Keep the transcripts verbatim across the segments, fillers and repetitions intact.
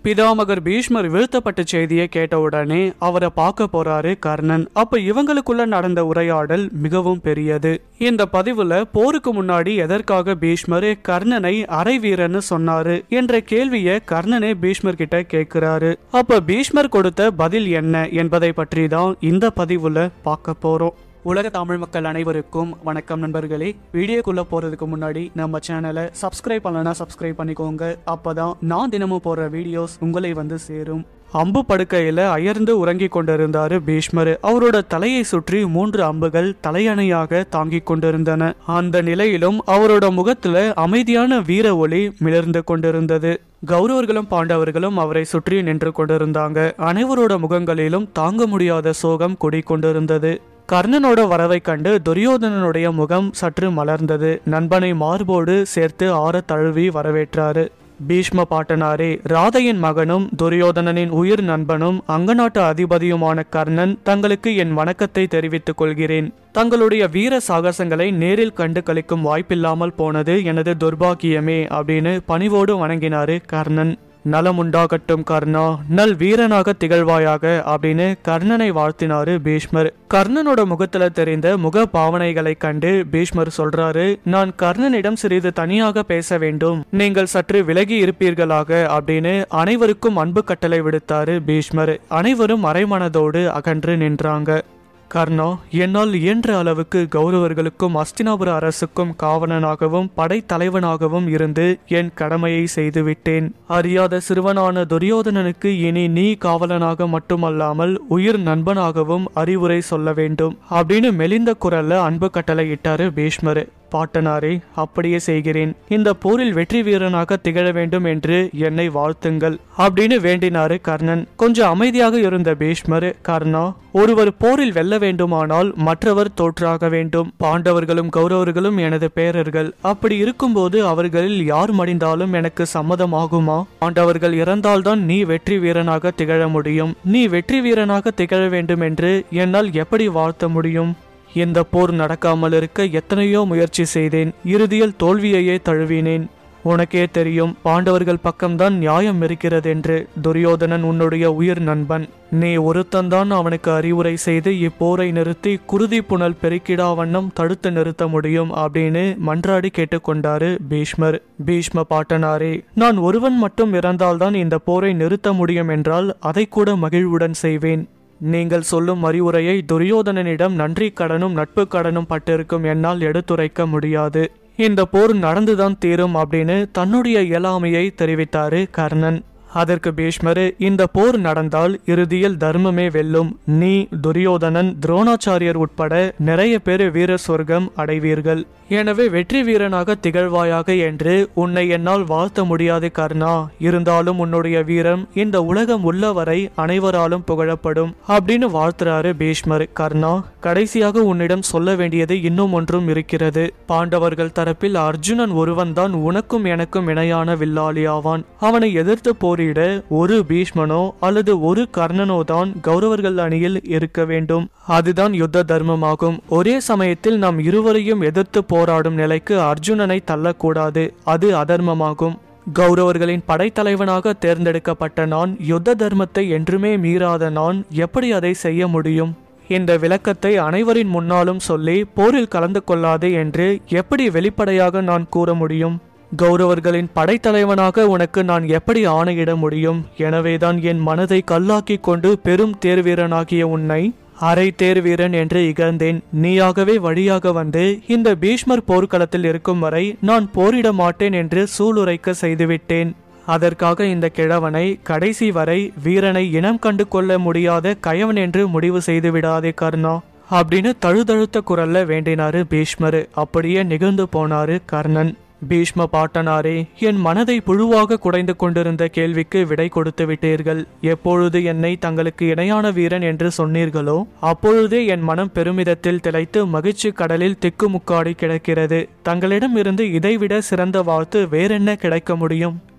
பிதாமகர் பீஷ்மர் வீழ்த்தப்பட்ட செய்தியை கேட்டவுடனே அவரை பார்க்க போறாரு கர்ணன். அப்ப இவங்களுக்குள்ள நடந்த உரையாடல் மிகவும் பெரியது. இந்த பதிவுல போருக்கு முன்னாடி எதற்காக பீஷ்மர் கர்ணனை அரை வீரன்னு சொன்னாரு என்ற கேள்வியை கர்ணனே பீஷ்மர் கிட்ட கேட்கிறாரு. அப்ப பீஷ்மர் கொடுத்த பதில் என்ன என்பதை பற்றி தான் இந்த பதிவுல பார்க்க போறோம். உலக தமிழ் மக்கள் அனைவருக்கும் வணக்கம் நண்பர்களே. வீடியோக்குள்ள போறதுக்கு முன்னாடி நம்ம சேனலை சப்ஸ்கிரைப் பண்ணலனா சப்ஸ்கிரைப் பண்ணிக்கோங்க. அப்பதான் நான் தினமும் போடுற வீடியோஸ் உங்களை வந்து சேரும். அம்பு படுக்கையில அயர்ந்து உறங்கி கொண்டிருந்தாரு பீஷ்மர். அவரோட தலையை சுற்றி மூன்று அம்புகள் தலையணையாக தாங்கிக் கொண்டிருந்தன. அந்த நிலையிலும் அவரோட முகத்துல அமைதியான வீர ஒளி மிளர்ந்து கொண்டிருந்தது. கௌரவர்களும் பாண்டவர்களும் அவரை சுற்றி நின்று கொண்டிருந்தாங்க. அனைவரோட முகங்களிலும் தாங்க முடியாத சோகம் குடிக்கொண்டிருந்தது. கர்ணனோட வரவை கண்டு துரியோதனனுடைய முகம் சற்று மலர்ந்தது. நண்பனை மார்போடு சேர்த்து ஆற தழுவி வரவேற்றாரு. பீஷ்ம பாட்டனாரே, ராதையின் மகனும் துரியோதனனின் உயிர் நண்பனும் அங்கநாட்டு அதிபதியுமான கர்ணன் தங்களுக்கு என் வணக்கத்தை தெரிவித்துக் கொள்கிறேன். தங்களுடைய வீர சாகசங்களை நேரில் கண்டு கழிக்கும் வாய்ப்பில்லாமல் போனது எனது துர்பாகியமே அப்படின்னு பணிவோடு வணங்கினாரு கர்ணன். நலமுண்டாகட்டும் கர்ணா, நல் வீரனாக திகழ்வாயாக அப்படின்னு கர்ணனை வாழ்த்தினாரு பீஷ்மர். கர்ணனோட முகத்துல தெரிந்த முக பாவனைகளை கண்டு பீஷ்மர் சொல்றாரு, நான் கர்ணனிடம் சிறிது தனியாக பேச வேண்டும், நீங்கள் சற்று விலகி இருப்பீர்களாக அப்படின்னு அனைவருக்கும் அன்பு கட்டளை விடுத்தாரு பீஷ்மர். அனைவரும் அரைமனதோடு அகன்று நின்றாங்க. கர்ணா, என்னால் இயன்ற அளவுக்கு கௌரவர்களுக்கும் அஸ்தினாபுர அரசுக்கும் காவலனாகவும் படைத்தலைவனாகவும் இருந்து என் கடமையை செய்துவிட்டேன். அறியாத சிறுவனான துரியோதனனுக்கு இனி நீ காவலனாக மட்டுமல்லாமல் உயிர் நண்பனாகவும் அறிவுரை சொல்ல வேண்டும் அப்படின்னு மெலிந்த குரல்ல அன்பு கட்டளை இட்டாரு பீஷ்மர். பாட்டனாரே, அப்படியே செய்கிறேன். இந்த போரில் வெற்றி வீரனாக திகழ வேண்டும் என்று என்னை வாழ்த்துங்கள் அப்படின்னு வேண்டினாரு கர்ணன். கொஞ்சம் அமைதியாக இருந்த பீஷ்மர், கர்ணா, ஒருவர் போரில் வெல்ல வேண்டுமானால் மற்றவர் தோற்றாக வேண்டும். பாண்டவர்களும் கௌரவர்களும் எனது பேரர்கள். அப்படி இருக்கும்போது அவர்களில் யார் மடிந்தாலும் எனக்கு சம்மதமாகுமா? பாண்டவர்கள் இறந்தால்தான் நீ வெற்றி வீரனாக திகழ முடியும். நீ வெற்றி வீரனாக திகழ வேண்டும் என்று என்னால் எப்படி வாழ்த்த முடியும்? இந்த போர் நடக்காமல் இருக்க எத்தனையோ முயற்சி செய்தேன். இறுதியில் தோல்வியையே தழுவினேன். உனக்கே தெரியும், பாண்டவர்கள் பக்கம்தான் நியாயம் இருக்கிறது என்று. துரியோதனன் உன்னுடைய உயிர் நண்பன். நீ ஒருத்தந்தான் அவனுக்கு அறிவுரை செய்து இப்போரை நிறுத்தி குருதி புனல் பெருக்கிடா வண்ணம் தடுத்து நிறுத்த முடியும் அப்படின்னு மன்றாடி கேட்டுக்கொண்டாரு பீஷ்மர். பீஷ்ம பாட்டனாரே, நான் ஒருவன் மட்டும் இறந்தால்தான் இந்த போரை நிறுத்த முடியும் என்றால் அதை கூட மகிழ்வுடன் செய்வேன். நீங்கள் சொல்லும் அறிவுரையை துரியோதனனிடம் நன்றி கடனும் நட்பு கடனும் பட்டிருக்கும் என்னால் எடுத்துரைக்க முடியாது. இந்த போர் நடந்துதான் தீரும் அப்படின்னு தன்னுடைய இயலாமையை தெரிவித்தாரு கர்ணன். அதற்கு பீஷ்மர், இந்த போர் நடந்தால் இறுதியில் தர்மமே வெல்லும். நீ, துரியோதனன், துரோணாச்சாரியர் உட்பட நிறைய பேர் வீர சொர்க்கம் அடைவீர்கள். எனவே வெற்றி வீரனாக திகழ்வாயாக என்று உன்னை என்னால் வாழ்த்த முடியாது கர்ணா. இருந்தாலும் உன்னுடைய வீரம் இந்த உலகம் உள்ளவரை அனைவராலும் புகழப்படும் அப்படின்னு வாழ்த்துறாரு பீஷ்மர். கர்ணா, கடைசியாக உன்னிடம் சொல்ல வேண்டியது இன்னும் ஒன்றும் இருக்கிறது. பாண்டவர்கள் தரப்பில் அர்ஜுனன் ஒருவன் தான் உனக்கும் எனக்கும் இணையான வில்லாளி ஆவான். அவனை எதிர்த்து போரி ஒரு பீஷ்மனோ அல்லது ஒரு கர்ணனோ தான் கௌரவர்கள் அணியில் இருக்க வேண்டும். அதுதான் யுத்த தர்மமாகும். ஒரே சமயத்தில் நாம் இருவரையும் எதிர்த்து போராடும் நிலைக்கு அர்ஜுனனை தள்ளக்கூடாது. அது அதர்மமாகும். கௌரவர்களின் படைத்தலைவனாக தேர்ந்தெடுக்கப்பட்ட நான், யுத்த தர்மத்தை என்றுமே மீறாத நான் எப்படி அதை செய்ய முடியும்? இந்த விளக்கத்தை அனைவரின் முன்னாலும் சொல்லி போரில் கலந்து கொள்ளாதே என்று எப்படி வெளிப்படையாக நான் கூற முடியும்? கௌரவர்களின் படைத்தலைவனாக உனக்கு நான் எப்படி ஆணையிட முடியும்? எனவேதான் என் மனதை கல்லாக்கி கொண்டு பெரும் தேர்வீரனாகிய உன்னை அரை தேர்வீரன் என்று இகழ்ந்தேன். நீயாகவே வழியாக வந்து இந்த பீஷ்மர் போர்க்களத்தில் இருக்கும் வரை நான் போரிட மாட்டேன் என்று சூளுரைக்க செய்துவிட்டேன். அதற்காக இந்த கிழவனை கடைசி வரை வீரனை இனம் கண்டு கொள்ள முடியாத கயவன் என்று முடிவு செய்து விடாதே கர்ணா அப்படின்னு தழுதழுத்த குரல்ல வேண்டினாரு பீஷ்மர். அப்படியே நிகழ்ந்து போனாரு கர்ணன். பீஷ்ம பாட்டனாரே, என் மனதை புழுவாக குடைந்து கொண்டிருந்த கேள்விக்கு விடை கொடுத்து விட்டீர்கள். எப்பொழுது என்னை தங்களுக்கு இணையான வீரன் என்று சொன்னீர்களோ அப்பொழுதே என் மனம் பெருமிதத்தில் திளைத்து மகிழ்ச்சி கடலில் திக்குமுக்காடி கிடக்கிறது. தங்களிடம் இருந்து இதைவிட சிறந்த வாழ்த்து வேறென்ன கிடைக்க முடியும்?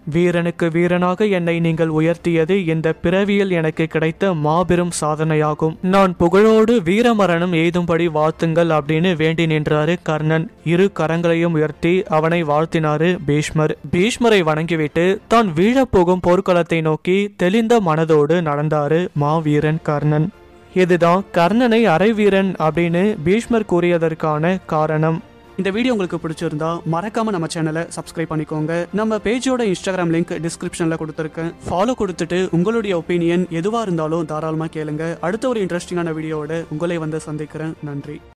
வீரனுக்கு வீரனாக என்னை நீங்கள் உயர்த்தியது இந்த பிறவியில் எனக்கு கிடைத்த மாபெரும் சாதனையாகும். நான் புகழோடு வீரமரணம் எய்தும்படி வாழ்த்துங்கள் அப்படின்னு வேண்டி நின்றாரு கர்ணன். இரு கரங்களையும் உயர்த்தி அவனை வாழ்த்தினாரு பீஷ்மர். பீஷ்மரை வணங்கிவிட்டு தான் வீழப்போகும் போர்க்களத்தை நோக்கி தெளிந்த மனதோடு நடந்தாரு மாவீரன் கர்ணன். இதுதான் கர்ணனை அரை வீரன் அப்படின்னு பீஷ்மர் கூறியதற்கான காரணம். இந்த வீடியோ உங்களுக்கு பிடிச்சிருந்தா மறக்காம நம்ம சேனலை சப்ஸ்கிரைப் பண்ணிக்கோங்க. நம்ம பேஜோட இன்ஸ்டாகிராம் லிங்க் டிஸ்கிரிப்ஷன்ல கொடுத்துருக்கேன். ஃபாலோ கொடுத்துட்டு உங்களுடைய ஒப்பீனியன் எதுவா இருந்தாலும் தாராளமா கேளுங்க. அடுத்த ஒரு இன்ட்ரெஸ்டிங்கான வீடியோவோட உங்களை வந்து சந்திக்கிறேன். நன்றி.